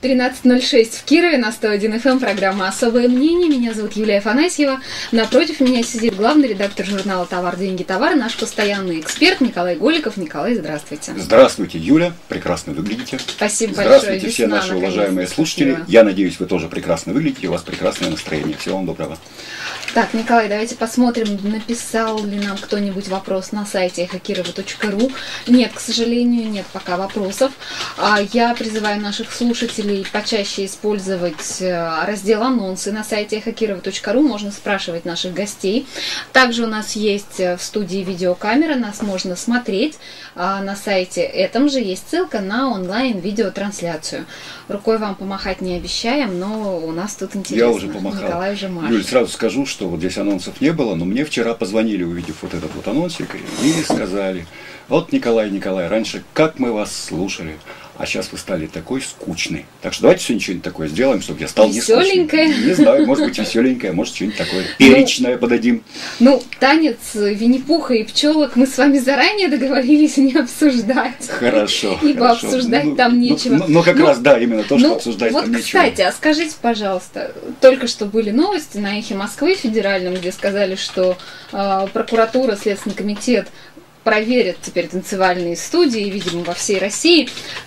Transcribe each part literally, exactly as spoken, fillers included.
тринадцать ноль шесть в Кирове, на сто один эф эм, программа «Особое мнение». Меня зовут Юлия Афанасьева. Напротив меня сидит главный редактор журнала «Товар, деньги, товар», наш постоянный эксперт Николай Голиков. Николай, здравствуйте. Здравствуйте, Юля. Прекрасно выглядите. Спасибо большое. Здравствуйте, все Весна, наши уважаемые слушатели. Спасибо. Я надеюсь, вы тоже прекрасно выглядите, у вас прекрасное настроение. Всего вам доброго. Так, Николай, давайте посмотрим, написал ли нам кто-нибудь вопрос на сайте эхо кирова точка ру. Нет, к сожалению, нет пока вопросов. Я призываю наших слушателей почаще использовать раздел «Анонсы» на сайте эхо кирова точка ру. Можно спрашивать наших гостей. Также у нас есть в студии видеокамера, нас можно смотреть. На сайте этом же есть ссылка на онлайн-видеотрансляцию. Рукой вам помахать не обещаем, но у нас тут интересно. Я уже помахал. Николай уже машет. Юль, сразу скажу, что вот здесь анонсов не было, но мне вчера позвонили, увидев вот этот вот анонсик, и сказали: вот, Николай, Николай, раньше как мы вас слушали, а сейчас вы стали такой скучный. Так что давайте сегодня что-нибудь такое сделаем, чтобы я стал не скучным. Веселенькое. Не знаю, может быть веселенькое, может что-нибудь такое перечное подадим. Ну, танец Винни-Пуха и пчелок мы с вами заранее договорились не обсуждать. Хорошо. Ибо хорошо. обсуждать ну, там ну, нечего. Ну, ну как ну, раз, да, именно то, что ну, обсуждать вот, там нечего. кстати, а скажите, пожалуйста, только что были новости на «Эхе Москвы» федеральном, где сказали, что э, прокуратура, Следственный комитет проверят теперь танцевальные студии, видимо, во всей России.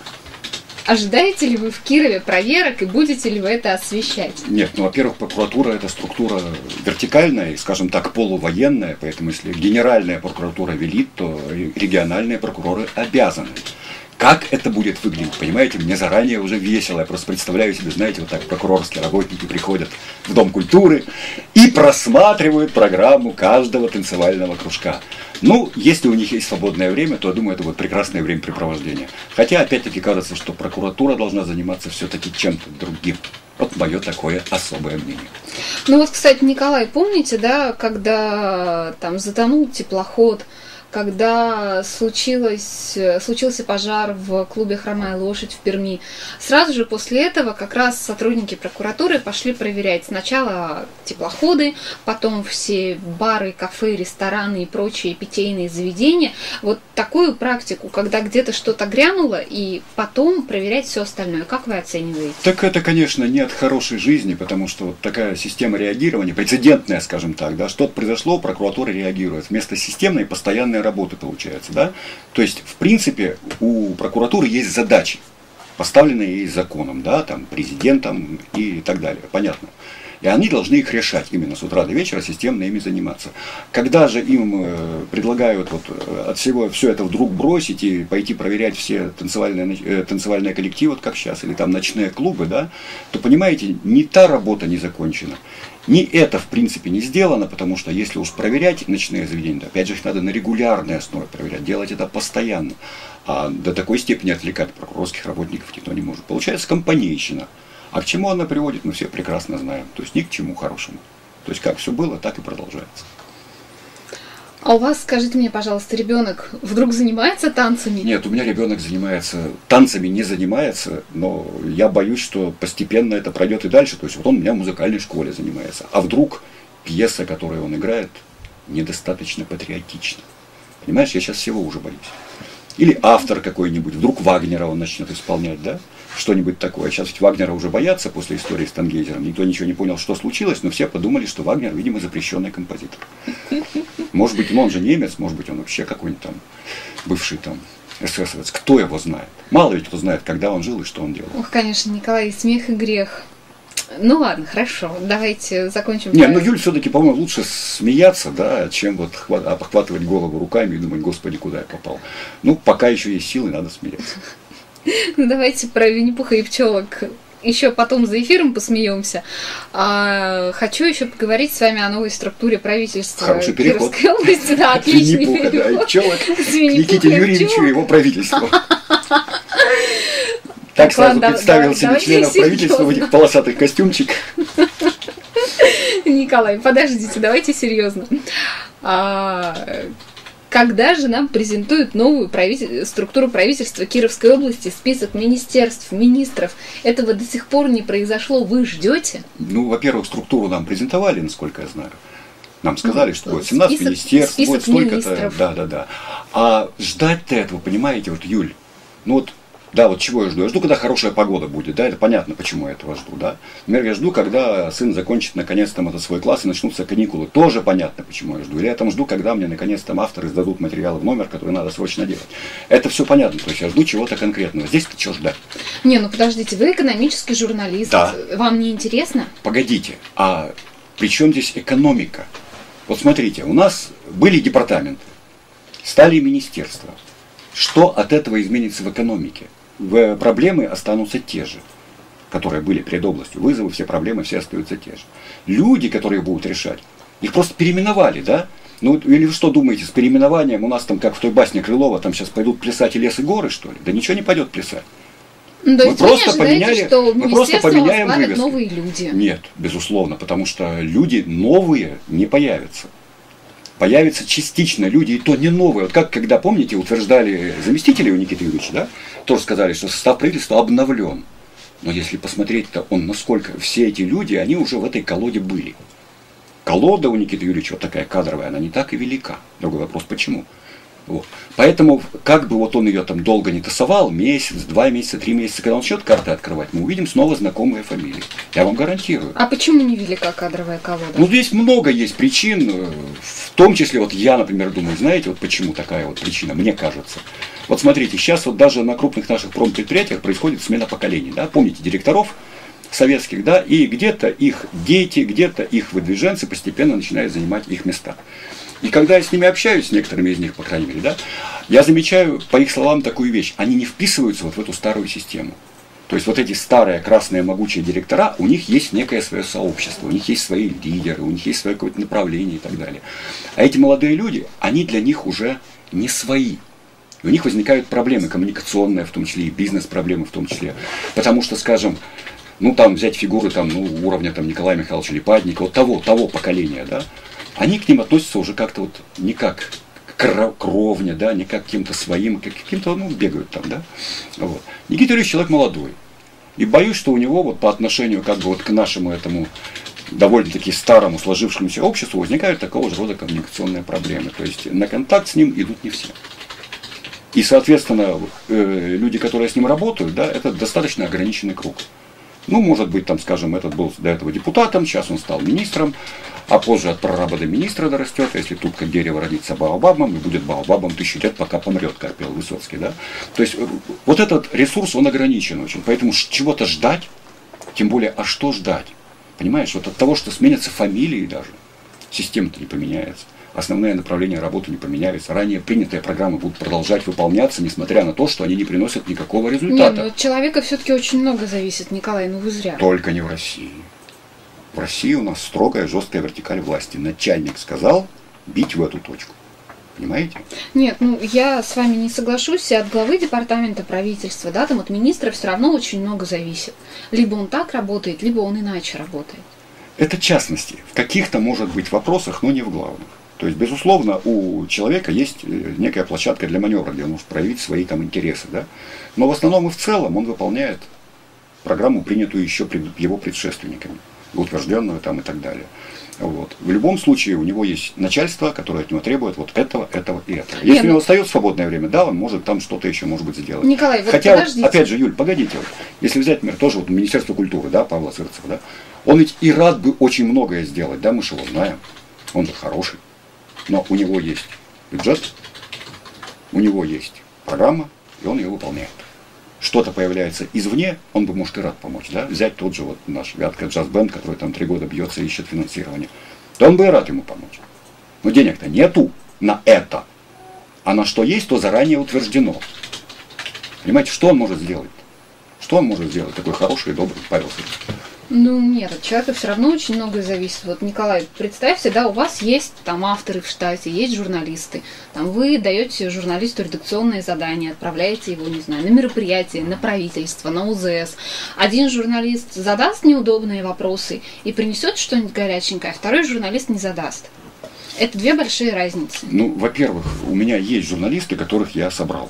Ожидаете ли вы в Кирове проверок и будете ли вы это освещать? Нет, ну, во-первых, прокуратура – это структура вертикальная и, скажем так, полувоенная, поэтому если генеральная прокуратура велит, то региональные прокуроры обязаны. Как это будет выглядеть, понимаете, мне заранее уже весело, я просто представляю себе, знаете, вот так прокурорские работники приходят в Дом культуры и просматривают программу каждого танцевального кружка. Ну, если у них есть свободное время, то, я думаю, это будет прекрасное времяпрепровождение. Хотя, опять-таки, кажется, что прокуратура должна заниматься все-таки чем-то другим. Вот мое такое особое мнение. Ну вот, кстати, Николай, помните, да, когда там затонул теплоход, когда случилось, случился пожар в клубе «Хромая лошадь» в Перми, сразу же после этого как раз сотрудники прокуратуры пошли проверять сначала теплоходы, потом все бары, кафе, рестораны и прочие питейные заведения. Вот такую практику, когда где-то что-то грянуло, и потом проверять все остальное. Как вы оцениваете? Так это, конечно, не от хорошей жизни, потому что вот такая система реагирования, прецедентная, скажем так, да, что-то произошло, прокуратура реагирует. Вместо системной постоянной работы получается, да? То есть, в принципе, у прокуратуры есть задачи, поставленные ей законом, да, там, президентом и так далее, понятно. И они должны их решать именно с утра до вечера, системно ими заниматься. Когда же им э, предлагают вот от всего все это вдруг бросить и пойти проверять все танцевальные, э, танцевальные коллективы, вот как сейчас, или там ночные клубы, да, то, понимаете, ни та работа не закончена, ни это, в принципе, не сделано, потому что если уж проверять ночные заведения, то, опять же, их надо на регулярной основе проверять, делать это постоянно. А до такой степени отвлекать прокурорских работников никто не может. Получается компанейщина. А к чему она приводит, мы все прекрасно знаем. То есть ни к чему хорошему. То есть как все было, так и продолжается. А у вас, скажите мне, пожалуйста, ребенок вдруг занимается танцами? Нет, у меня ребенок занимается, танцами не занимается, но я боюсь, что постепенно это пройдет и дальше. То есть вот он у меня в музыкальной школе занимается. А вдруг пьеса, которую он играет, недостаточно патриотична. Понимаешь, я сейчас всего уже боюсь. Или автор какой-нибудь, вдруг Вагнера он начнет исполнять, да? Что-нибудь такое. Сейчас ведь Вагнера уже боятся после истории с Тангейзером. Никто ничего не понял, что случилось, но все подумали, что Вагнер, видимо, запрещенный композитор. Может быть, ну, он же немец, может быть, он вообще какой-нибудь там бывший там эсэсовец. Кто его знает? Мало ведь кто знает, когда он жил и что он делал. Ох, конечно, Николай, смех и грех. Ну ладно, хорошо, давайте закончим. Не, ну Юль, все-таки, по-моему, лучше смеяться, да, чем вот обхватывать голову руками и думать: господи, куда я попал. Ну, пока еще есть силы, надо смеяться. Ну, давайте про Винни-Пуха и пчелок еще потом за эфиром посмеемся. А, хочу еще поговорить с вами о новой структуре правительства. Хороший переход. Кировской области. Да, отличный Винни-Пуха, переход. да, и пчелок к Никите Юрьевичу и его правительству. Так сразу представил себе членов правительства в этих полосатых костюмчиках. Николай, подождите, давайте серьезно. А, когда же нам презентуют новую правитель... структуру правительства Кировской области, список министерств, министров? Этого до сих пор не произошло. Вы ждете? Ну, во-первых, структуру нам презентовали, насколько я знаю. Нам сказали, ну, что будет семнадцать список, министерств, список будет столько-то. министров. Да, да, да. А ждать-то этого, понимаете, вот, Юль, ну вот Да, вот чего я жду? Я жду, когда хорошая погода будет, да, это понятно, почему я этого жду, да. Например, я жду, когда сын закончит наконец-то этот свой класс и начнутся каникулы, тоже понятно, почему я жду. Или я там жду, когда мне наконец-то авторы сдадут материалы в номер, который надо срочно делать. Это все понятно, то есть я жду чего-то конкретного. Здесь-то что ждать? Не, ну подождите, вы экономический журналист, да. Вам не интересно? Погодите, а при чем здесь экономика? Вот смотрите, у нас были департаменты, стали министерства. Что от этого изменится в экономике? В проблемы останутся те же, которые были перед областью. Вызовы, все проблемы, все остаются те же. Люди, которые будут решать, их просто переименовали, да? Ну, или вы что думаете, с переименованием у нас там, как в той басне Крылова, там сейчас пойдут плясать и лес, и горы, что ли? Да ничего не пойдет плясать. Ну, мы просто ожидаете, поменяли, что мы просто поменяем вывески. Новые люди? Нет, безусловно, потому что люди новые не появятся. Появятся частично люди, и то не новые. Вот как, когда, помните, утверждали заместители у Никиты Юрьевича, да, тоже сказали, что состав правительства обновлен. Но если посмотреть-то, он насколько все эти люди, они уже в этой колоде были. Колода у Никиты Юрьевича вот такая кадровая, она не так и велика. Другой вопрос, почему? Вот. Поэтому, как бы вот он ее там долго не тасовал, месяц, два месяца, три месяца, когда он начнет карты открывать, мы увидим снова знакомые фамилии. Я вам гарантирую. А почему не велика кадровая колода? Ну, здесь много есть причин, в том числе, вот я, например, думаю, знаете, вот почему такая вот причина, мне кажется. Вот смотрите, сейчас вот даже на крупных наших промпредприятиях происходит смена поколений, да, помните, директоров советских, да, и где-то их дети, где-то их выдвиженцы постепенно начинают занимать их места. И когда я с ними общаюсь, с некоторыми из них, по крайней мере, да, я замечаю, по их словам, такую вещь. Они не вписываются вот в эту старую систему. То есть вот эти старые красные могучие директора, у них есть некое свое сообщество, у них есть свои лидеры, у них есть свое какое-то направление и так далее. А эти молодые люди, они для них уже не свои. И у них возникают проблемы коммуникационные, в том числе и бизнес-проблемы в том числе. Потому что, скажем, ну там взять фигуры там, ну, уровня там, Николая Михайловича Липатникова, вот того, того поколения, да, они к ним относятся уже как-то вот не как кровня, да, не как к каким-то своим, как каким-то, ну, бегают там, да. Вот. Никита Юрьевич человек молодой. И боюсь, что у него вот по отношению как бы вот к нашему этому довольно-таки старому сложившемуся обществу возникают такого же рода коммуникационные проблемы. То есть на контакт с ним идут не все. И, соответственно, э, люди, которые с ним работают, да, это достаточно ограниченный круг. Ну, может быть, там, скажем, этот был до этого депутатом, сейчас он стал министром, а позже от прораба до министра дорастет, если тут как дерево родится баобабом, и будет баобабом тысячу лет, пока помрет, как пел Высоцкий, да. То есть, вот этот ресурс, он ограничен очень, поэтому чего-то ждать, тем более, а что ждать? Понимаешь, вот от того, что сменятся фамилии даже, система-то не поменяется. Основные направления работы не поменяются. Ранее принятые программы будут продолжать выполняться, несмотря на то, что они не приносят никакого результата. Нет, от человека все-таки очень много зависит, Николай, ну вы зря. Только не в России. В России у нас строгая, жесткая вертикаль власти. Начальник сказал бить в эту точку. Понимаете? Нет, ну я с вами не соглашусь. От главы департамента правительства, да, там от министра все равно очень много зависит. Либо он так работает, либо он иначе работает. Это частности. В каких-то, может быть, вопросах, но не в главных. То есть, безусловно, у человека есть некая площадка для маневра, где он может проявить свои там интересы, да? Но в основном и в целом он выполняет программу, принятую еще его предшественниками, утвержденную там и так далее. Вот. В любом случае у него есть начальство, которое от него требует вот этого, этого и этого. Если Нет, у него остается свободное время, да, он может там что-то еще, может быть, сделать. Николай, вот Хотя, подождите. опять же, Юль, погодите, вот, если взять, например, тоже вот Министерство культуры, да, Павла Сырцева, да, он ведь и рад бы очень многое сделать, да, мы же его знаем, он же хороший. Но у него есть бюджет, у него есть программа, и он ее выполняет. Что-то появляется извне, он бы, может, и рад помочь. Да? Взять тот же вот наш Вятка джаз-бенд, который там три года бьется и ищет финансирование. Да он бы и рад ему помочь. Но денег-то нету на это. А на что есть, то заранее утверждено. Понимаете, что он может сделать? Что он может сделать, такой хороший и добрый Павел Сырцев? Ну нет, от человека все равно очень многое зависит. Вот, Николай, представьте, да, у вас есть там авторы в штате, есть журналисты. Там вы даете журналисту редакционное задание, отправляете его, не знаю, на мероприятие, на правительство, на УЗС. Один журналист задаст неудобные вопросы и принесет что-нибудь горяченькое, а второй журналист не задаст. Это две большие разницы. Ну, во-первых, у меня есть журналисты, которых я собрал.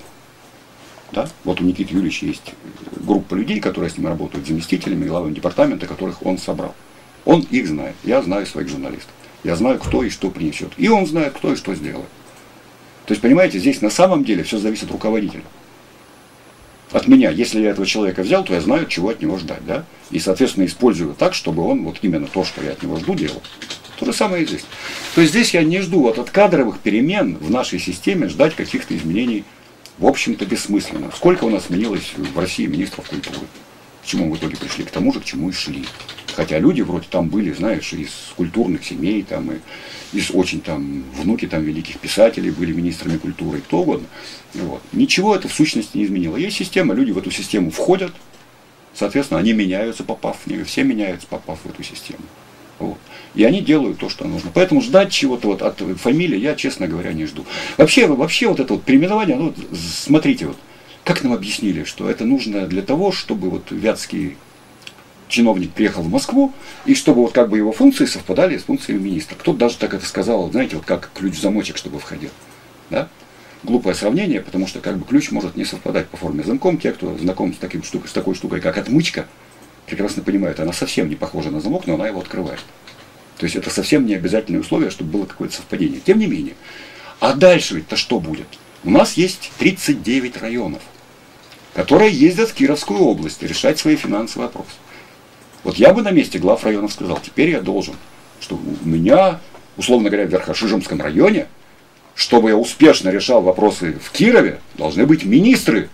Да? Вот у Никиты Юрьевича есть группа людей, которые с ним работают, заместителями, главами департамента, которых он собрал. Он их знает. Я знаю своих журналистов. Я знаю, кто и что принесет. И он знает, кто и что сделает. То есть, понимаете, здесь на самом деле все зависит от руководителя. от меня, если я этого человека взял, то я знаю, чего от него ждать, да? И, соответственно, использую так, чтобы он вот именно то, что я от него жду, делал. То же самое и здесь. То есть здесь я не жду вот от кадровых перемен в нашей системе ждать каких-то изменений, в общем-то, бессмысленно. Сколько у нас сменилось в России министров культуры? К чему мы в итоге пришли? К тому же, к чему и шли. Хотя люди вроде там были, знаешь, из культурных семей, там, и из очень там, внуки там великих писателей были министрами культуры, кто угодно. Вот. Ничего это в сущности не изменило. Есть система, люди в эту систему входят, соответственно, они меняются, попав в нее, все меняются, попав в эту систему. Вот. И они делают то, что нужно. Поэтому ждать чего-то вот от фамилии я, честно говоря, не жду. Вообще, вообще вот это вот переименование, ну, смотрите, вот, как нам объяснили, что это нужно для того, чтобы вот вятский чиновник приехал в Москву, и чтобы вот как бы его функции совпадали с функциями министра. Кто-то даже так это сказал, знаете, вот как ключ в замочек, чтобы входил. Да? Глупое сравнение, потому что как бы ключ может не совпадать по форме с замком. Те, кто знаком с, таким штукой, с такой штукой, как отмычка, прекрасно понимают, она совсем не похожа на замок, но она его открывает. То есть это совсем не обязательное условие, чтобы было какое-то совпадение. Тем не менее. А дальше ведь-то что будет? У нас есть тридцать девять районов, которые ездят в Кировскую область решать свои финансовые вопросы. Вот я бы на месте глав районов сказал, теперь я должен, что у меня, условно говоря, в Верхошижемском районе, чтобы я успешно решал вопросы в Кирове, должны быть министры.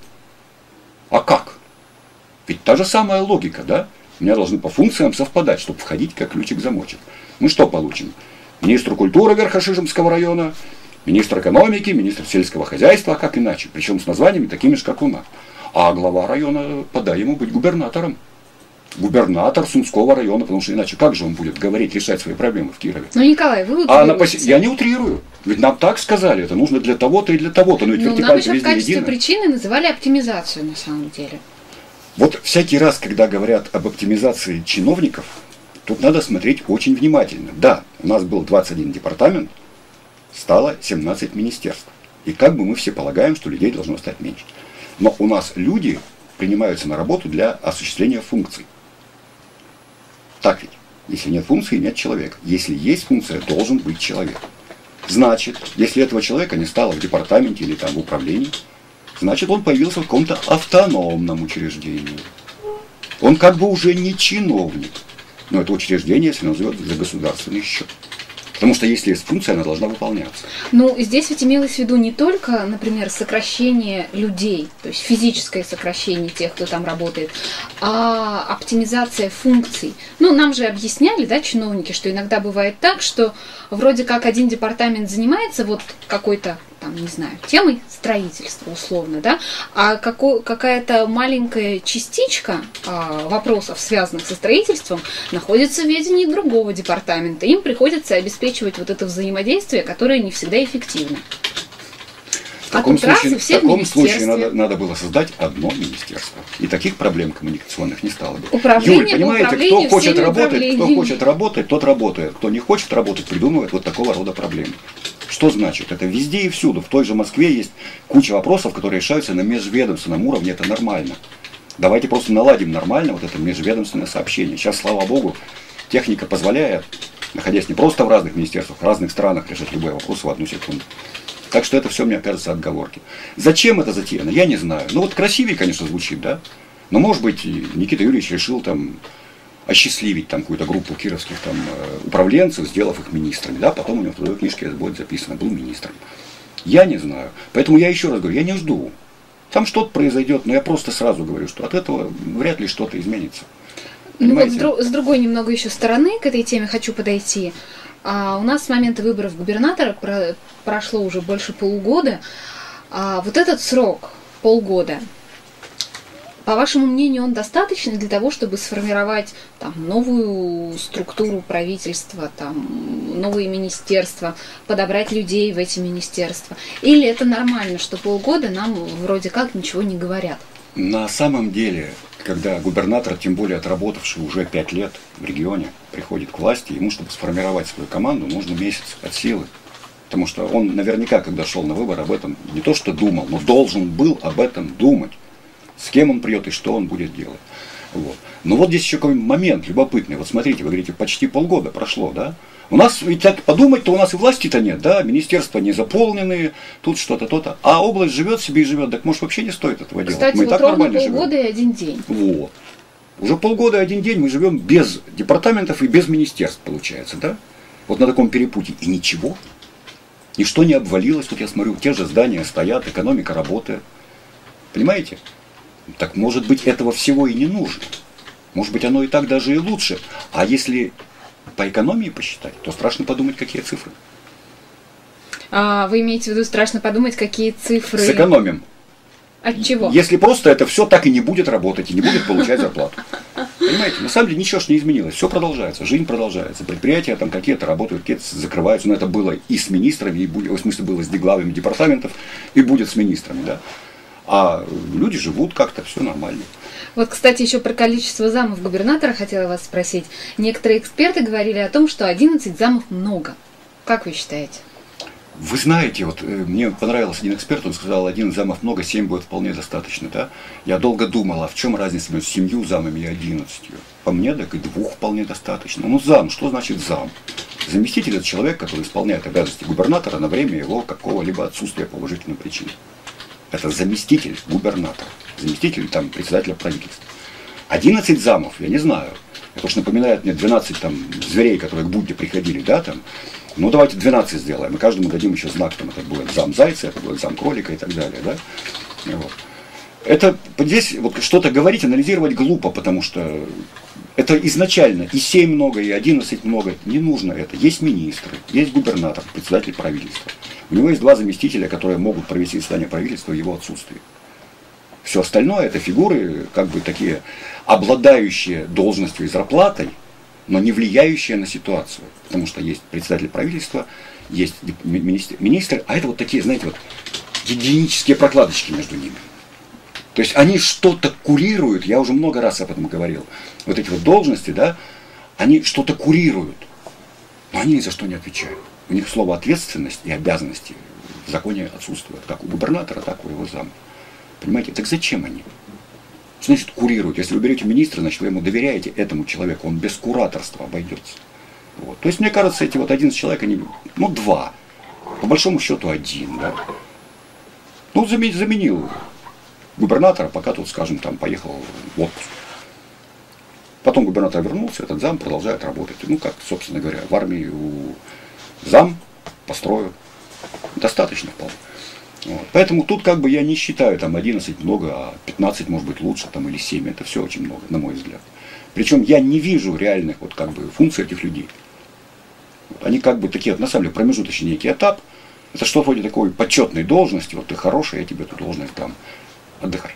А как? Ведь та же самая логика, да? У меня должны по функциям совпадать, чтобы входить как ключик-замочек. Мы что получим? Министр культуры Верхошижемского района, министр экономики, министр сельского хозяйства, а как иначе? Причем с названиями такими же, как у нас. А глава района, подай ему быть губернатором. Губернатор Сумского района, потому что иначе как же он будет говорить, решать свои проблемы в Кирове? Ну, Николай, вы а на пос... Я не утрирую. Ведь нам так сказали, это нужно для того-то и для того-то. Но ведь ну, нам еще в качестве едино. Причины называли оптимизацию на самом деле. Вот всякий раз, когда говорят об оптимизации чиновников, тут надо смотреть очень внимательно. Да, у нас был двадцать один департамент, стало семнадцать министерств. И как бы мы все полагаем, что людей должно стать меньше. Но у нас люди принимаются на работу для осуществления функций. Так ведь, если нет функции, нет человека. Если есть функция, должен быть человек. Значит, если этого человека не стало в департаменте или там в управлении, значит, он появился в каком-то автономном учреждении. Он как бы уже не чиновник, но это учреждение, если назовет за государственный счет. Потому что если есть функция, она должна выполняться. Ну, здесь ведь имелось в виду не только, например, сокращение людей, то есть физическое сокращение тех, кто там работает, а оптимизация функций. Ну, нам же объясняли, да, чиновники, что иногда бывает так, что вроде как один департамент занимается вот какой-то, там, не знаю, темой строительства условно, да, а какой, какая-то маленькая частичка а, вопросов, связанных со строительством, находится в ведении другого департамента. Им приходится обеспечивать вот это взаимодействие, которое не всегда эффективно. В таком, случае, в таком случае надо, надо было создать одно министерство. И таких проблем коммуникационных не стало бы. Управление, Юль, понимаете, кто хочет работать, кто хочет работать, тот работает. Кто не хочет работать, придумывает вот такого рода проблемы. Что значит? Это везде и всюду. В той же Москве есть куча вопросов, которые решаются на межведомственном уровне. Это нормально. Давайте просто наладим нормально вот это межведомственное сообщение. Сейчас, слава богу, техника позволяет, находясь не просто в разных министерствах, в разных странах, решать любой вопрос в одну секунду. Так что это все, мне кажется, отговорки. Зачем это затеяно, я не знаю. Ну вот красивее, конечно, звучит, да? Но, может быть, Никита Юрьевич решил там осчастливить там какую-то группу кировских там управленцев, сделав их министрами, да? Потом у него в трудовой книжке будет записано, был министром. Я не знаю. Поэтому я еще раз говорю, я не жду. Там что-то произойдет, но я просто сразу говорю, что от этого вряд ли что-то изменится. Ну вот с, друг, с другой немного еще стороны к этой теме хочу подойти. А у нас с момента выборов губернатора про, прошло уже больше полугода. А вот этот срок, полгода, по вашему мнению, он достаточный для того, чтобы сформировать там, новую структуру правительства, там, новые министерства, подобрать людей в эти министерства? Или это нормально, что полгода нам вроде как ничего не говорят? На самом деле, когда губернатор, тем более отработавший уже пять лет в регионе, приходит к власти, ему, чтобы сформировать свою команду, нужно месяц от силы. Потому что он наверняка, когда шел на выборы, об этом не то что думал, но должен был об этом думать. С кем он придет и что он будет делать. Вот. Но вот здесь еще какой момент любопытный. Вот смотрите, вы говорите, почти полгода прошло, да? У нас, ведь так подумать-то, у нас и власти-то нет, да? Министерства не заполнены, тут что-то, то-то. А область живет себе и живет, так может вообще не стоит этого делать. Кстати, мы вот и так ровно нормально полгода живем. и один день. Вот. Уже полгода и один день мы живем без департаментов и без министерств, получается, да? Вот на таком перепутье. И ничего. Ничто не обвалилось. Вот я смотрю, те же здания стоят, экономика работает. Понимаете? Так может быть этого всего и не нужно. Может быть оно и так даже и лучше. А если по экономии посчитать, то страшно подумать, какие цифры. А, вы имеете в виду страшно подумать, какие цифры? Сэкономим. От чего? Если просто это все так и не будет работать, и не будет получать зарплату. Понимаете, на самом деле ничего ж не изменилось, все продолжается, жизнь продолжается, предприятия там какие-то работают, какие-то закрываются, но это было и с министрами, и будет, в смысле было с главами департаментов, и будет с министрами, да. А люди живут как-то, все нормально. Вот, кстати, еще про количество замов губернатора хотела вас спросить. Некоторые эксперты говорили о том, что одиннадцать замов много. Как вы считаете? Вы знаете, вот мне понравился один эксперт, он сказал, один замов много, семь будет вполне достаточно, да? Я долго думал, а в чем разница между семью замами и одиннадцатью? По мне, так и двух вполне достаточно. Ну, зам, что значит зам? Заместитель – это человек, который исполняет обязанности губернатора на время его какого-либо отсутствия по уважительным причинам. Это заместитель губернатора, заместитель там председателя правительства. одиннадцать замов, я не знаю. Это уж напоминает мне двенадцать там зверей, которые к Будде приходили, да, там. Ну, давайте двенадцать сделаем, и каждому дадим еще знак, там, это будет зам зайца, это будет зам кролика и так далее, да. Вот. Это здесь вот что-то говорить, анализировать глупо, потому что это изначально и семь много, и одиннадцать много, не нужно это. Есть министры, есть губернатор, председатель правительства. У него есть два заместителя, которые могут провести заседание правительства в его отсутствии. Все остальное это фигуры, как бы такие, обладающие должностью и зарплатой, но не влияющие на ситуацию. Потому что есть председатель правительства, есть министр, министр, а это вот такие, знаете, вот гигиенические прокладочки между ними. То есть они что-то курируют, я уже много раз об этом говорил. Вот эти вот должности, да, они что-то курируют, но они ни за что не отвечают. У них слово ответственность и обязанности в законе отсутствуют, как у губернатора, так и у его зама. Понимаете, так зачем они? Что значит курируют? Если вы берете министра, значит вы ему доверяете этому человеку, он без кураторства обойдется. Вот. То есть, мне кажется, эти вот одиннадцать человек, они, ну, два. По большому счету один, да. Ну, заменил губернатора, пока тут, скажем, там поехал в отпуск. Потом губернатор вернулся, этот зам продолжает работать. Ну, как, собственно говоря, в армии у зам построил. Достаточно вполне. Вот. Поэтому тут как бы я не считаю там одиннадцать много, а пятнадцать может быть лучше, там, или семь. Это все очень много, на мой взгляд. Причем я не вижу реальных вот, как бы, функций этих людей. Вот. Они как бы такие, на самом деле, промежуточный некий этап. Это что-то вроде такой почетной должности. Вот ты хороший, я тебе эту должность там. Отдыхай.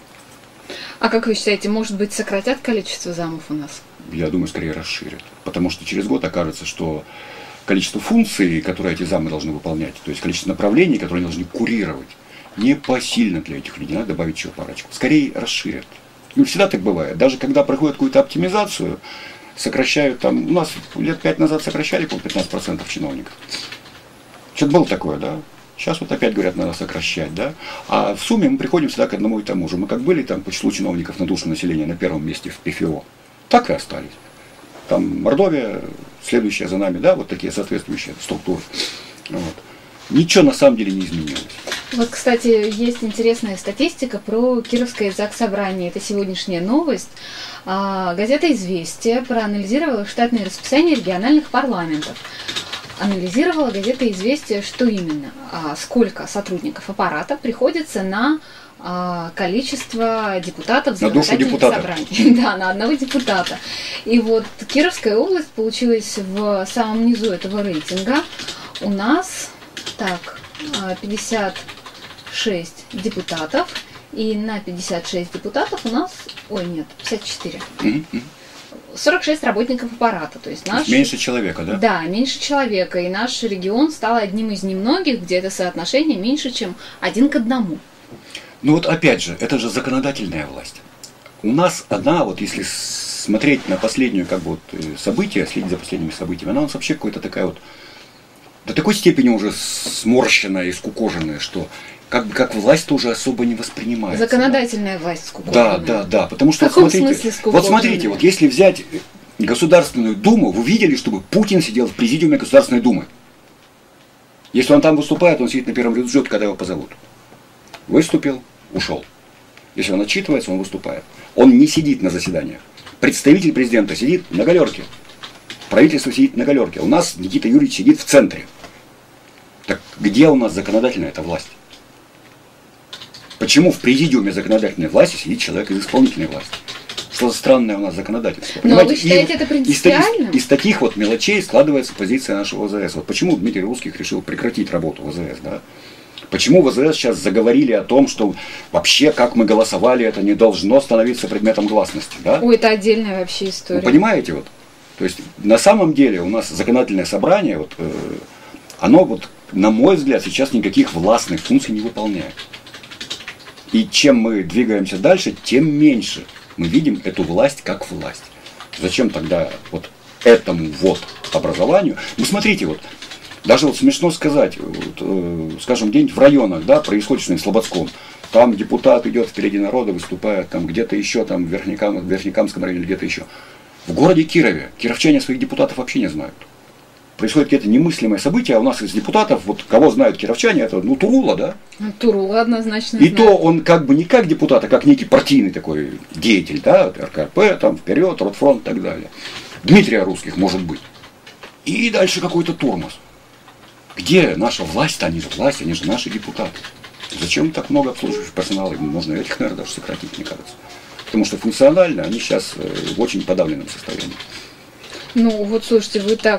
А как вы считаете, может быть, сократят количество замов у нас? Я думаю, скорее расширят. Потому что через год окажется, что количество функций, которые эти замы должны выполнять, то есть количество направлений, которые они должны курировать, непосильно для этих людей. Надо добавить еще парочку. Скорее расширят. Ну, всегда так бывает. Даже когда проходят какую-то оптимизацию, сокращают там, у нас лет пять назад сокращали по пятнадцать процентов чиновников. Что-то было такое, да? Сейчас вот опять говорят, надо сокращать, да? А в сумме мы приходим всегда к одному и тому же. Мы как были там по числу чиновников на душу населения на первом месте в ПФО, так и остались. Там Мордовия, следующая за нами, да, вот такие соответствующие структуры. Вот. Ничего на самом деле не изменилось. Вот, кстати, есть интересная статистика про Кировское Заксобрание. Это сегодняшняя новость. Газета «Известия» проанализировала штатное расписание региональных парламентов. Анализировала газета «Известия», что именно, сколько сотрудников аппарата приходится на количество депутатов законодательных собраний. Да, на одного депутата. И вот Кировская область получилась в самом низу этого рейтинга. У нас так пятьдесят шесть депутатов, и на пятьдесят шесть депутатов у нас, ой, нет, пятьдесят четыре. сорок шесть работников аппарата. То есть, наш... То есть меньше человека, да? Да, меньше человека. И наш регион стал одним из немногих, где это соотношение меньше, чем один к одному. Ну вот опять же, это же законодательная власть. У нас одна, вот если смотреть на последнюю как бы вот события, следить за последними событиями, она у нас вообще какая-то такая вот до такой степени уже сморщенная и скукоженная, что как, как власть-то уже особо не воспринимается. Законодательная да. власть скукоженная. Да, да, да. Потому что, в каком вот смотрите, смысле скукоженная? вот смотрите, вот если взять Государственную Думу, вы видели, чтобы Путин сидел в президиуме Государственной Думы? Если он там выступает, он сидит на первом ряду, ждет, когда его позовут. Выступил, ушел. Если он отчитывается, он выступает. Он не сидит на заседаниях. Представитель президента сидит на галерке. Правительство сидит на галерке. У нас Никита Юрьевич сидит в центре. Так где у нас законодательная эта власть? Почему в президиуме законодательной власти сидит человек из исполнительной власти? Что за странное у нас законодательство? Но вы считаете и, это принципиальным? Из, из, из таких вот мелочей складывается позиция нашего ВЗС. Вот почему Дмитрий Русских решил прекратить работу ВЗС, да? Почему ВЗС сейчас заговорили о том, что вообще, как мы голосовали, это не должно становиться предметом гласности, да? Ой, это отдельная вообще история. Вы понимаете, вот? То есть, на самом деле, у нас законодательное собрание, вот, э, оно, вот, на мой взгляд, сейчас никаких властных функций не выполняет. И чем мы двигаемся дальше, тем меньше мы видим эту власть как власть. Зачем тогда вот этому вот образованию? Ну, смотрите, вот, даже вот смешно сказать, вот, э, скажем, где-нибудь в районах, да, происходит что-нибудь в Слободском, там депутат идет впереди народа, выступает, там где-то еще, там в Верхнекам, в Верхнекамском районе, где-то еще. В городе Кирове кировчане своих депутатов вообще не знают. Происходит какие-то немыслимые события, а у нас из депутатов, вот кого знают кировчане, это, ну, Турула, да? Турула однозначно И знаю. то он как бы не как депутат, а как некий партийный такой деятель, да, РКП, там, вперед, Ротфронт и так далее. Дмитрия Русских, может быть. И дальше какой-то тормоз. Где наша власть-то? Они же власть, они же наши депутаты. Зачем так много обслуживающего персонала? Можно этих, наверное, даже сократить, мне кажется. Потому что функционально они сейчас в очень подавленном состоянии. Ну, вот слушайте, вы так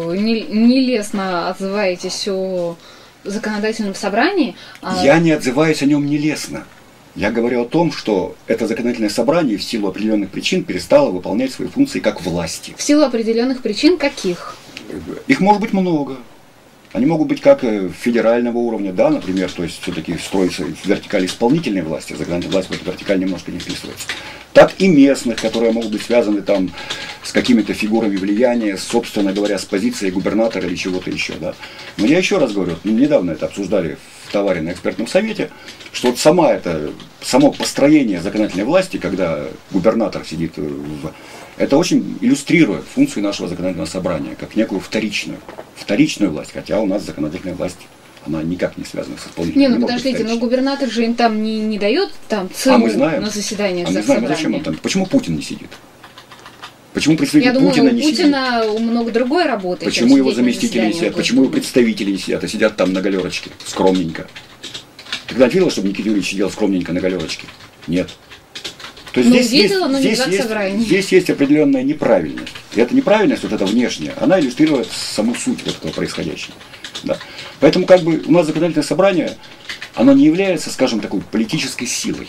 нелестно отзываетесь о законодательном собрании. А... Я не отзываюсь о нем нелестно. Я говорю о том, что это законодательное собрание в силу определенных причин перестало выполнять свои функции как власти. В силу определенных причин каких? Их может быть много. Они могут быть как федерального уровня, да, например, то есть все-таки строится в вертикали исполнительной власти, законодательная власть в эту вертикаль немножко не вписывается. Так и местных, которые могут быть связаны там с какими-то фигурами влияния, собственно говоря, с позицией губернатора или чего-то еще, да. Но я еще раз говорю, ну, недавно это обсуждали в товаре на экспертном совете, что вот сама это, само построение законодательной власти, когда губернатор сидит в... Это очень иллюстрирует функцию нашего законодательного собрания, как некую вторичную, вторичную власть, хотя у нас законодательная власть, она никак не связана с исполнительной. Не, ну подождите, но губернатор же им там не, не дает там ЦРУ а мы знаем, на заседаниях а мы знаем, а зачем он там? Почему Путин не сидит? Почему представитель Я думаю, Путина у не Путина сидит? много другой работы. Почему его заместители не сидят? Почему его представители не сидят, а сидят там на галерочке, скромненько? Ты когда видела, чтобы Никита Юрьевич сидел скромненько на галерочке? Нет. То есть ну, здесь, видела, есть, но здесь, не есть, здесь есть определенная неправильность. И эта неправильность, вот эта внешняя, она иллюстрирует саму суть вот этого происходящего. Да. Поэтому как бы у нас законодательное собрание, оно не является, скажем, такой политической силой.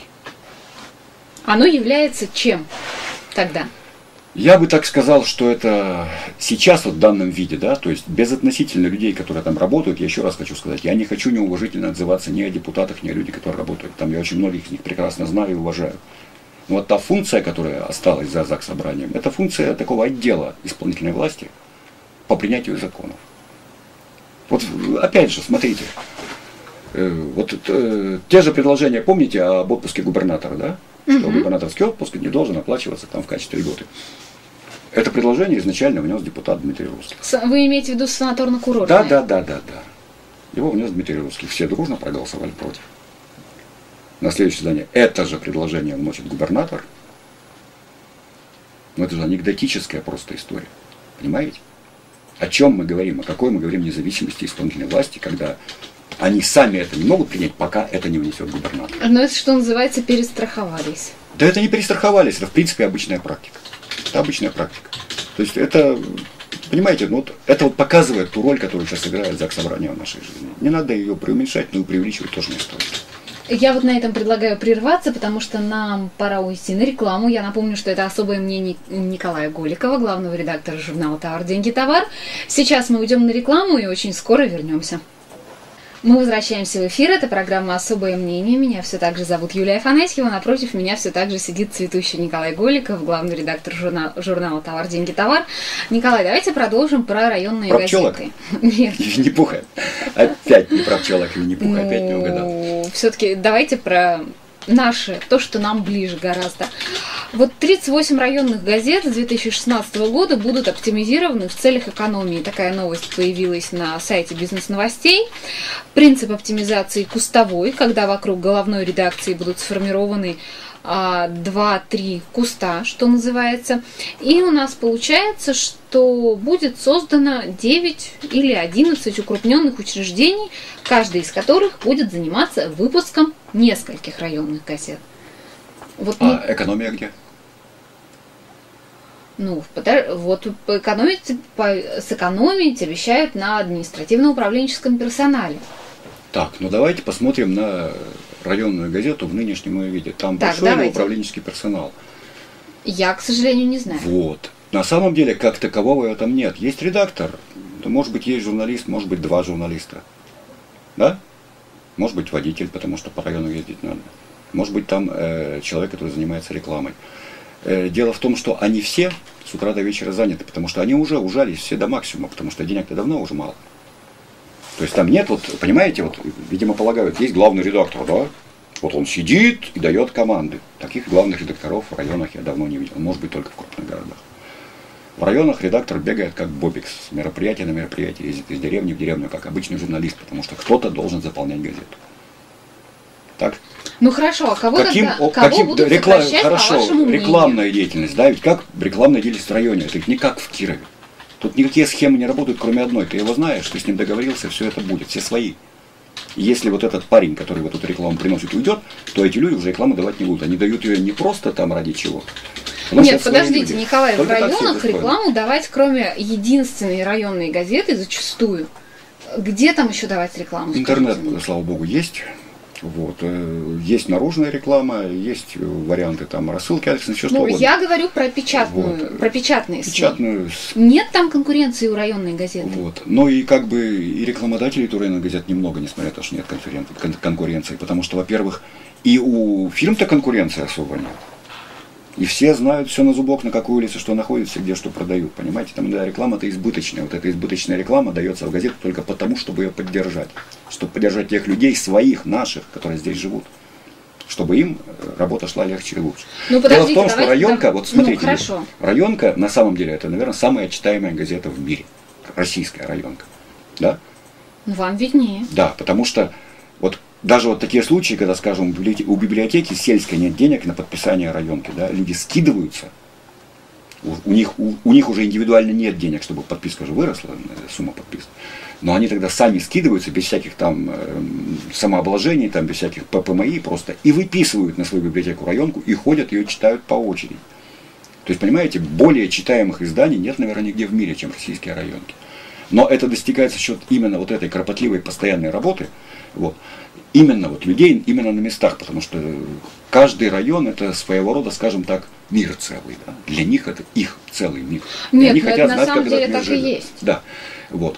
Оно является чем тогда? Я бы так сказал, что это сейчас вот в данном виде, да, то есть безотносительно людей, которые там работают, я еще раз хочу сказать, я не хочу неуважительно отзываться ни о депутатах, ни о людях, которые работают. Там я очень многих из них прекрасно знаю и уважаю. Но вот та функция, которая осталась за заксобранием, это функция такого отдела исполнительной власти по принятию законов. Вот опять же, смотрите, вот те же предложения, помните об отпуске губернатора, да? Что угу. губернаторский отпуск не должен оплачиваться там в качестве льготы. Это предложение изначально внес депутат Дмитрий Русских. Вы имеете в виду санаторно-курортное? Да, да, да, да, да. Его внес Дмитрий Русских. Все дружно проголосовали против. На следующее задание это же предложение вносит губернатор. Но это же анекдотическая просто история. Понимаете? О чем мы говорим? О какой мы говорим независимости исполнительной власти, когда они сами это не могут принять, пока это не внесет губернатор. Но это, что называется, перестраховались. Да это не перестраховались, это в принципе обычная практика. Это обычная практика. То есть это, понимаете, ну, вот, это вот показывает ту роль, которую сейчас играет заксобрание в нашей жизни. Не надо ее преуменьшать, но и преувеличивать тоже не стоит. Я вот на этом предлагаю прерваться, потому что нам пора уйти на рекламу. Я напомню, что это особое мнение Николая Голикова, главного редактора журнала «Товар, деньги, товар». Сейчас мы уйдем на рекламу и очень скоро вернемся. Мы возвращаемся в эфир. Это программа «Особое мнение». Меня все так же зовут Юлия Афанасьева. Напротив меня все так же сидит цветущий Николай Голиков, главный редактор журнала, журнала «Товар, деньги, товар». Николай, давайте продолжим про районные про газеты. Пчелок? Нет. Винни-Пуха. Опять не про пчелок и Винни-Пуха, ну, опять не угадал. Все-таки давайте про наши, то, что нам ближе гораздо. Вот тридцать восемь районных газет с две тысячи шестнадцатого года будут оптимизированы в целях экономии. Такая новость появилась на сайте бизнес-новостей. Принцип оптимизации кустовой, когда вокруг головной редакции будут сформированы два-три куста, что называется. И у нас получается, что будет создано девять или одиннадцать укрупненных учреждений, каждый из которых будет заниматься выпуском нескольких районных газет. Вот, а ну, экономия где? Ну, вот экономить, сэкономить обещают на административно-управленческом персонале. Так, ну давайте посмотрим на районную газету в нынешнем ее виде. Там так, большой давайте. управленческий персонал. Я, к сожалению, не знаю. Вот. На самом деле, как такового ее там нет. Есть редактор, то, может быть, есть журналист, может быть, два журналиста. Да? Может быть, водитель, потому что по району ездить надо. Может быть, там э, человек, который занимается рекламой. Э, дело в том, что они все с утра до вечера заняты, потому что они уже ужались все до максимума, потому что денег-то давно уже мало. То есть там нет, вот, понимаете, вот, видимо, полагают, есть главный редактор, да? Вот он сидит и дает команды. Таких главных редакторов в районах я давно не видел, может быть, только в крупных городах. В районах редактор бегает как бобик с мероприятия на мероприятие, ездит из деревни в деревню, как обычный журналист, потому что кто-то должен заполнять газету. Так? Ну хорошо, а кого, каким, тогда, кого каким, будут реклам, сокращать, хорошо, по вашему мнению? Рекламная деятельность, да, ведь как рекламная деятельность в районе, это не как в Кирове. Тут никакие схемы не работают, кроме одной. Ты его знаешь, ты с ним договорился, все это будет, все свои. И если вот этот парень, который вот эту рекламу приносит, уйдет, то эти люди уже рекламу давать не будут. Они дают ее не просто там ради чего. Нет, подождите, Николай, только в районах рекламу давать, кроме единственной районной газеты, зачастую, где там еще давать рекламу? Интернет, слава богу, есть. Вот. Есть наружная реклама, есть варианты там рассылки, адресные, все что ну, угодно. Я говорю про печатную, вот. про печатные СМИ. Печатную... Нет там конкуренции у районной газеты. Вот. Но и как бы и рекламодателей у районных газет немного, несмотря на то, что нет конкуренции. Потому что, во-первых, и у фильм-то конкуренции особо нет. И все знают все на зубок, на какой улице что находится, где что продают. Понимаете, там да, реклама-то избыточная. Вот эта избыточная реклама дается в газету только потому, чтобы ее поддержать. Чтобы поддержать тех людей, своих, наших, которые здесь живут. Чтобы им работа шла легче и лучше. Ну, дело в том, что районка, там... вот смотрите, ну, хорошо. районка на самом деле это, наверное, самая читаемая газета в мире. Российская районка. Да? Ну, вам виднее. Да, потому что вот даже вот такие случаи, когда, скажем, у библиотеки сельской нет денег на подписание районки, да, люди скидываются, у, у, них, у, у них уже индивидуально нет денег, чтобы подписка уже выросла, сумма подписок, но они тогда сами скидываются без всяких там э, самообложений, там, без всяких ППМИ просто, и выписывают на свою библиотеку районку, и ходят, ее читают по очереди. То есть, понимаете, более читаемых изданий нет, наверное, нигде в мире, чем российские районки. Но это достигается за счет именно вот этой кропотливой постоянной работы, вот, именно вот людей, именно на местах, потому что каждый район это своего рода, скажем так, мир целый. Да? Для них это их целый мир. Нет, они но хотят это на знать, самом как деле этот мир так и живет. есть. Да. Вот.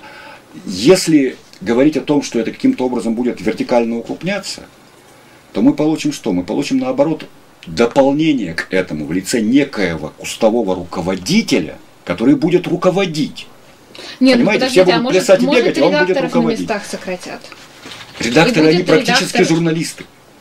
Если говорить о том, что это каким-то образом будет вертикально укрупняться, то мы получим что? Мы получим наоборот дополнение к этому в лице некоего кустового руководителя, который будет руководить. Нет, понимаете, ну, все будут а плясать может, и бегать, а он будет руководить. на местах сократят. Редакторы, они практически редактор... журналисты,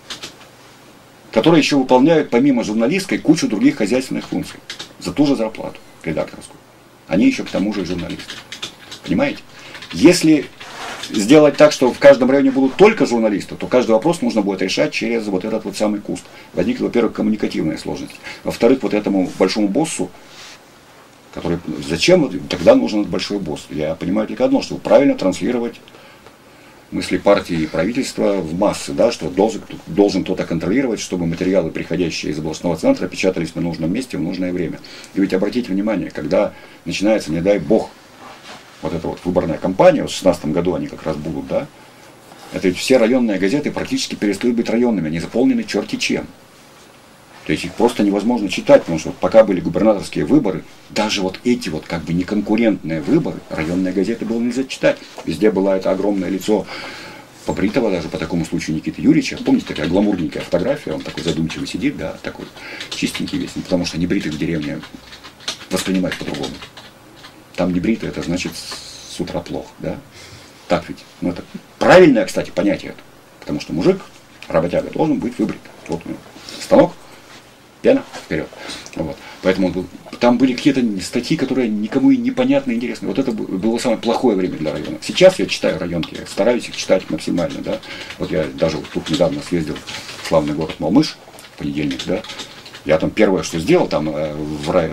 которые еще выполняют помимо журналистской кучу других хозяйственных функций за ту же зарплату редакторскую. Они еще к тому же и журналисты. Понимаете? Если сделать так, что в каждом районе будут только журналисты, то каждый вопрос нужно будет решать через вот этот вот самый куст. Возникнет, во-первых, коммуникативная сложность. Во-вторых, вот этому большому боссу, который, зачем тогда нужен этот большой босс? Я понимаю только одно, чтобы правильно транслировать мысли партии и правительства в массы, да, что должен, должен кто-то контролировать, чтобы материалы, приходящие из областного центра, печатались на нужном месте в нужное время. И ведь обратите внимание, когда начинается, не дай бог, вот эта вот выборная кампания, вот в шестнадцатом году они как раз будут, да, это ведь все районные газеты практически перестают быть районными, они заполнены черти чем. То есть их просто невозможно читать, потому что вот пока были губернаторские выборы, даже вот эти вот как бы неконкурентные выборы, районные газеты было нельзя читать. Везде было это огромное лицо побритого даже по такому случаю Никиты Юрьевича. Помните, такая гламурненькая фотография, он такой задумчивый сидит, да, такой чистенький весь, потому что небритых в деревне воспринимают по-другому. Там небритый, это значит с утра плохо, да? Так ведь. Ну, это правильное, кстати, понятие это. Потому что мужик, работяга, должен быть выбрит. Вот у него станок, пена, вперед. Вот. Поэтому он был, там были какие-то статьи, которые никому и непонятны, и интересны. Вот это было самое плохое время для района. Сейчас я читаю районки, я стараюсь их читать максимально, да. Вот я даже вот тут недавно съездил в славный город Малмыж, в понедельник, да. Я там первое, что сделал, там в рай,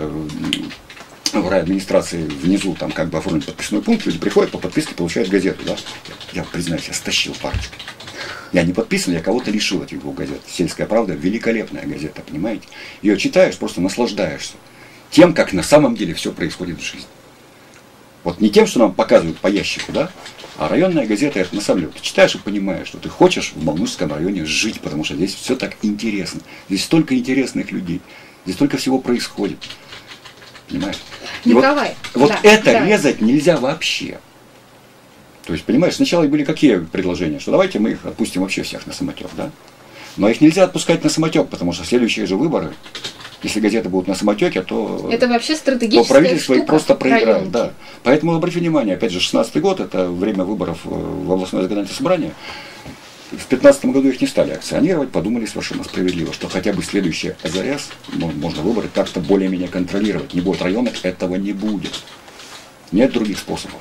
в райадминистрации внизу, там как бы оформить подписной пункт, люди приходят по подписке, получают газету, да. Я, я признаюсь, я стащил парочку. Я не подписан, я кого-то лишил этих двух газет. «Сельская правда» — великолепная газета, понимаете? Ее читаешь, просто наслаждаешься тем, как на самом деле все происходит в жизни. Вот не тем, что нам показывают по ящику, да? А районная газета, это на самом деле, ты читаешь и понимаешь, что ты хочешь в Малмыжском районе жить, потому что здесь все так интересно. Здесь столько интересных людей, здесь столько всего происходит. Понимаешь? И Николай, вот, да, вот это да. резать нельзя вообще. То есть, понимаешь, сначала были какие предложения, что давайте мы их отпустим вообще всех на самотек, да? Но их нельзя отпускать на самотек, потому что следующие же выборы, если газеты будут на самотеке, то, это вообще стратегическая то правительство их просто проиграет. районки. Да. Поэтому обратите внимание, опять же, шестнадцатый год, это время выборов в областное законодательное собрание. В пятнадцатом году их не стали акционировать, подумали совершенно справедливо, что хотя бы следующий АЗС, можно выборы как-то более-менее контролировать. Не будет районок, этого не будет. Нет других способов.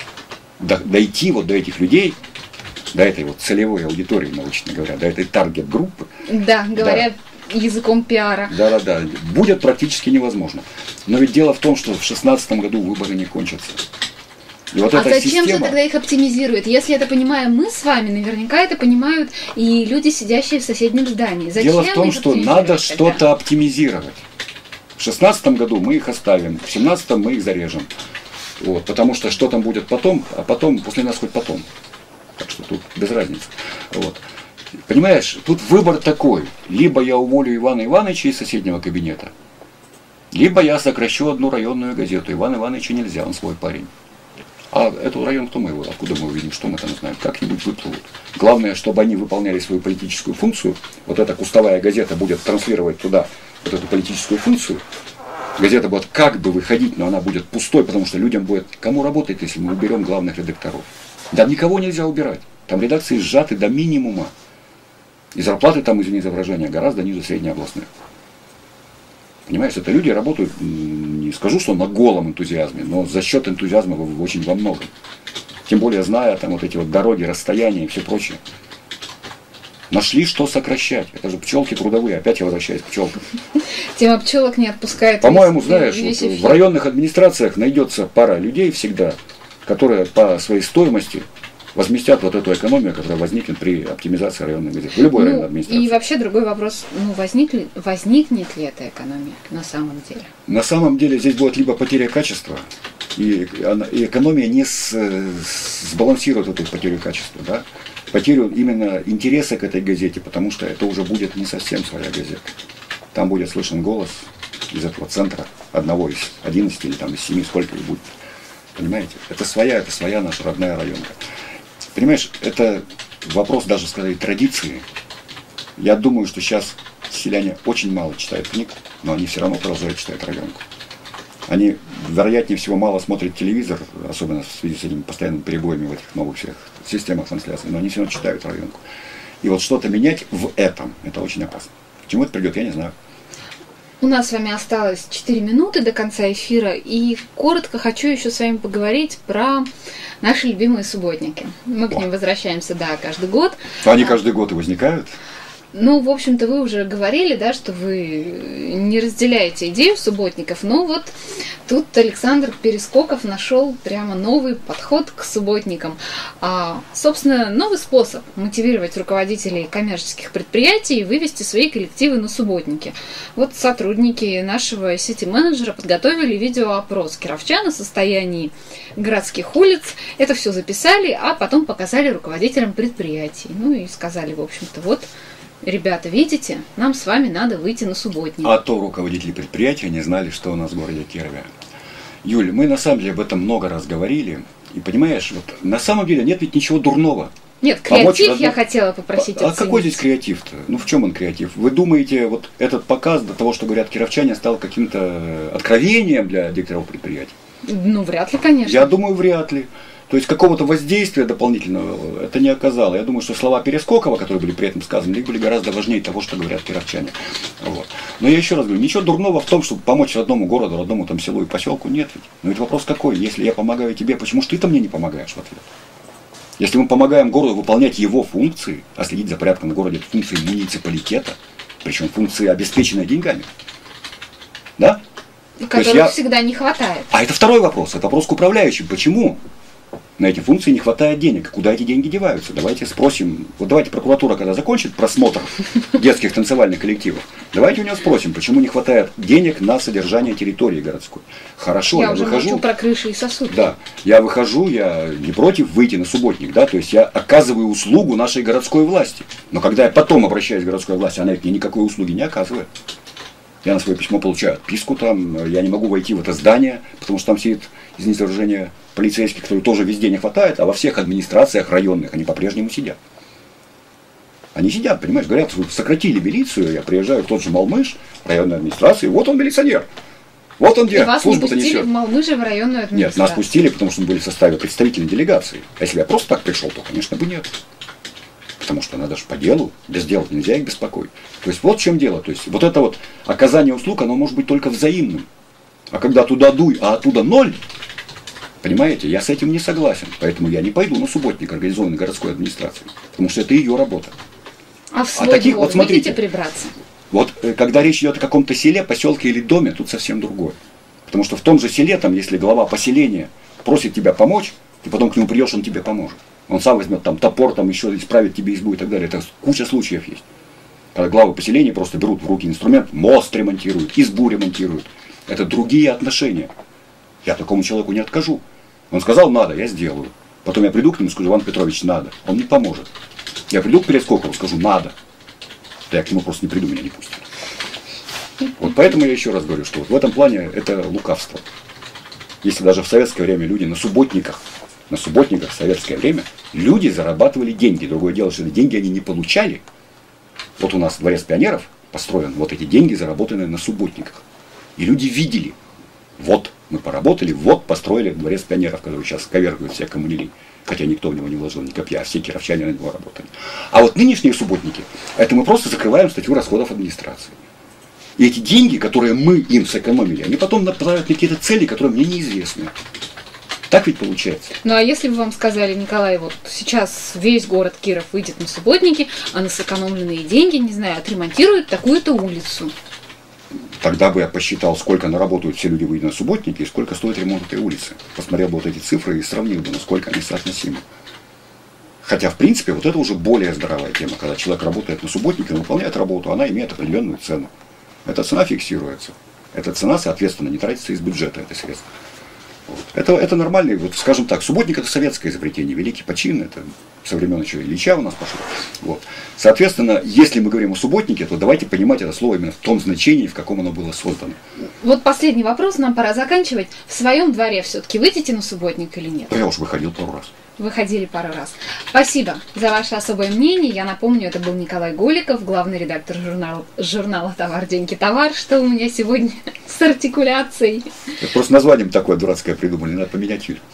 Дойти вот до этих людей, до этой вот целевой аудитории, научно говоря, до этой таргет-группы. Да, говорят да. языком пиара. Да-да-да, будет практически невозможно. Но ведь дело в том, что в шестнадцатом году выборы не кончатся. И вот а эта зачем система... же тогда их оптимизирует? Если это понимаем мы с вами, наверняка это понимают и люди, сидящие в соседнем здании. Зачем дело в том, их что надо что-то оптимизировать. В шестнадцатом году мы их оставим, в семнадцатом мы их зарежем. Вот, потому что что там будет потом, а потом, после нас хоть потом. Так что тут без разницы. Вот. Понимаешь, тут выбор такой. Либо я уволю Ивана Ивановича из соседнего кабинета, либо я сокращу одну районную газету. Ивана Ивановича нельзя, он свой парень. А эту район кто мы его, откуда мы увидим, что мы там знаем, как-нибудь выплывут. Главное, чтобы они выполняли свою политическую функцию. Вот эта кустовая газета будет транслировать туда вот эту политическую функцию. Газета будет как бы выходить, но она будет пустой, потому что людям будет, кому работать, если мы уберем главных редакторов. Там никого нельзя убирать. Там редакции сжаты до минимума. И зарплаты там, извини за выражение, гораздо ниже среднеобластных. Понимаешь, это люди работают, не скажу, что на голом энтузиазме, но за счет энтузиазма очень во многом. Тем более, зная там вот эти вот дороги, расстояния и все прочее. Нашли, что сокращать. Это же пчелки трудовые. Опять я возвращаюсь к пчелкам. Тема пчелок не отпускает. По-моему, знаешь, вот в районных администрациях найдется пара людей всегда, которые по своей стоимости возместят вот эту экономию, которая возникнет при оптимизации районных газет. В любой ну, районной администрации. И вообще другой вопрос, ну, возник ли, возникнет ли эта экономия на самом деле? На самом деле здесь будет либо потеря качества, и, и экономия не с, сбалансирует эту потерю качества, да? Потерю именно интереса к этой газете, потому что это уже будет не совсем своя газета. Там будет слышен голос из этого центра, одного из одиннадцати или там из семи, сколько их будет. Понимаете? Это своя, это своя наша родная районка. Понимаешь, это вопрос даже, сказать, традиции. Я думаю, что сейчас селяне очень мало читают книг, но они все равно продолжают читать районку. Они, вероятнее всего, мало смотрят телевизор, особенно в связи с этими постоянными перебоями в этих новых всех системах трансляции, но они все равно читают районку. И вот что-то менять в этом, это очень опасно. К чему это придет, я не знаю. У нас с вами осталось четыре минуты до конца эфира, и коротко хочу еще с вами поговорить про наши любимые субботники. Мы к ним возвращаемся, да, каждый год. Они каждый год и возникают? Ну, в общем-то, вы уже говорили, да, что вы не разделяете идею субботников, но вот тут Александр Перескоков нашел прямо новый подход к субботникам. А, собственно, новый способ мотивировать руководителей коммерческих предприятий и вывести свои коллективы на субботники. Вот сотрудники нашего сити-менеджера подготовили видеоопрос кировчан о состоянии городских улиц. Это все записали, а потом показали руководителям предприятий. Ну и сказали, в общем-то, вот... Ребята, видите, нам с вами надо выйти на субботник. А то руководители предприятия не знали, что у нас в городе Кирове. Юль, мы на самом деле об этом много раз говорили. И понимаешь, вот на самом деле нет ведь ничего дурного Нет, креатив я хотела попросить А оценить. какой здесь креатив-то? Ну в чем он креатив? Вы думаете, вот этот показ до того, что говорят кировчане, стал каким-то откровением для директоров предприятий? Ну, вряд ли, конечно. Я думаю, вряд ли. То есть какого-то воздействия дополнительного это не оказало. Я думаю, что слова Перескокова, которые были при этом сказаны, были гораздо важнее того, что говорят кировчане. Вот. Но я еще раз говорю, ничего дурного в том, чтобы помочь родному городу, родному там селу и поселку, нет ведь. Но ведь вопрос какой? Если я помогаю тебе, почему же ты-то мне не помогаешь в ответ? Если мы помогаем городу выполнять его функции, а следить за порядком в городе функции муниципалитета, причем функции, обеспеченные деньгами, да? Которых я... всегда не хватает. А это второй вопрос, это вопрос к управляющим. Почему на эти функции не хватает денег? Куда эти деньги деваются? Давайте спросим, вот давайте прокуратура, когда закончит просмотр детских танцевальных коллективов, давайте у нее спросим, почему не хватает денег на содержание территории городской. Хорошо, я, я уже выхожу. молчу про крыши и сосуды. Да, я выхожу, я не против выйти на субботник, да, то есть я оказываю услугу нашей городской власти. Но когда я потом обращаюсь к городской власти, она мне никакой услуги не оказывает. Я на свое письмо получаю отписку там, я не могу войти в это здание, потому что там сидит, извините выражение, полицейских, которые тоже везде не хватает, а во всех администрациях районных они по-прежнему сидят. Они сидят, понимаешь, говорят, вы сократили милицию, я приезжаю в тот же Малмыж, районной администрации, вот он милиционер. Вот он где, и вас не службу-то пустили несет. в Малмыже в районную администрацию? Нет, нас пустили, потому что мы были в составе представительной делегации. А если я просто так пришел, то, конечно, бы нет. Потому что надо же по делу, без дела нельзя их беспокоить. То есть вот в чем дело. То есть вот это вот оказание услуг, оно может быть только взаимным. А когда туда дуй, а оттуда ноль, понимаете, я с этим не согласен. Поэтому я не пойду на субботник, организованный городской администрацией. Потому что это ее работа. А в свой а таких, двор вот смотрите, будете прибраться? Вот когда речь идет о каком-то селе, поселке или доме, тут совсем другое. Потому что в том же селе, там, если глава поселения просит тебя помочь, ты потом к нему придешь, он тебе поможет. Он сам возьмет там топор, там еще исправит тебе избу и так далее. Это куча случаев есть. Когда главы поселения просто берут в руки инструмент, мост ремонтируют, избу ремонтируют. Это другие отношения. Я такому человеку не откажу. Он сказал, надо, я сделаю. Потом я приду к нему и скажу, Иван Петрович, надо. Он не поможет. Я приду к Перескокову, скажу, надо. Да я к нему просто не приду, меня не пустят. Вот поэтому я еще раз говорю, что вот в этом плане это лукавство. Если даже в советское время люди на субботниках, на субботниках в советское время люди зарабатывали деньги. Другое дело, что деньги они не получали. Вот у нас дворец пионеров построен, вот эти деньги заработаны на субботниках. И люди видели, вот мы поработали, вот построили дворец пионеров, который сейчас ковергают все коммунили. Хотя никто в него не вложил ни копья, а все кировчане на него работали. А вот нынешние субботники, это мы просто закрываем статью расходов администрации. И эти деньги, которые мы им сэкономили, они потом направляют на какие-то цели, которые мне неизвестны. Так ведь получается. Ну а если бы вам сказали, Николай, вот сейчас весь город Киров выйдет на субботники, а на сэкономленные деньги, не знаю, отремонтируют такую-то улицу. Тогда бы я посчитал, сколько наработают все люди, выйдя на субботники, и сколько стоит ремонт этой улицы. Посмотрел бы вот эти цифры и сравнил бы, насколько они соотносимы. Хотя, в принципе, вот это уже более здоровая тема. Когда человек работает на субботнике, он выполняет работу, она имеет определенную цену. Эта цена фиксируется. Эта цена, соответственно, не тратится из бюджета, это средства. Вот. Это, это нормальный, вот, скажем так, субботник это советское изобретение, великий почин, это со времен еще Ильича у нас пошло. Вот. Соответственно, если мы говорим о субботнике, то давайте понимать это слово именно в том значении, в каком оно было создано. Вот последний вопрос, нам пора заканчивать. В своем дворе все-таки выйдете на субботник или нет? Я уж выходил пару раз. Выходили пару раз. Спасибо за ваше особое мнение. Я напомню, это был Николай Голиков, главный редактор журнала, журнала «Товар, деньги, товар». Что у меня сегодня с артикуляцией? Это просто названием такое дурацкое придумали, надо поменять фильм.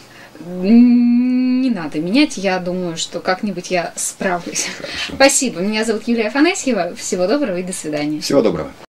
Не надо менять, я думаю, что как-нибудь я справлюсь. Хорошо. Спасибо. Меня зовут Юлия Афанасьева. Всего доброго и до свидания. Всего доброго.